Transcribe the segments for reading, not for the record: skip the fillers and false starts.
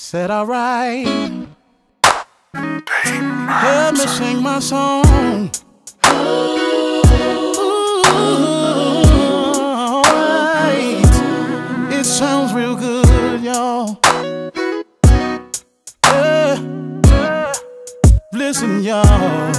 said, alright, let me sing my song. Alright, it sounds real good, y'all. Listen, y'all,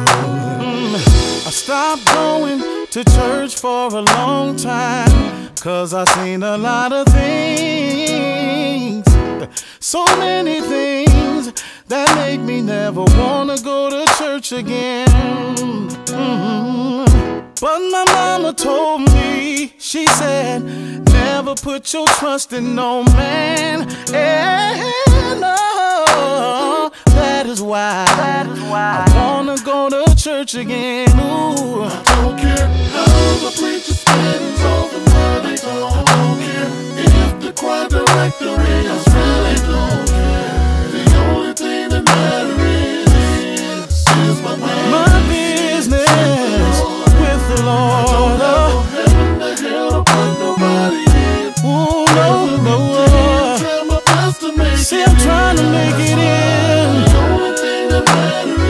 I stopped going to church for a long time, 'cause I seen a lot of things, so many things that make me never wanna go to church again. But my mama told me, she said, never put your trust in no man. And no, that is why I wanna go to church again. Ooh. I don't care how the preacher spends all the money. I don't care if the choir director is really don't care. The only thing that matters is my business. My business with the Lord. I don't have heaven to hell to put nobody in. Ooh, no. Try my best to make See, it I'm trying to make it in. The only thing that matters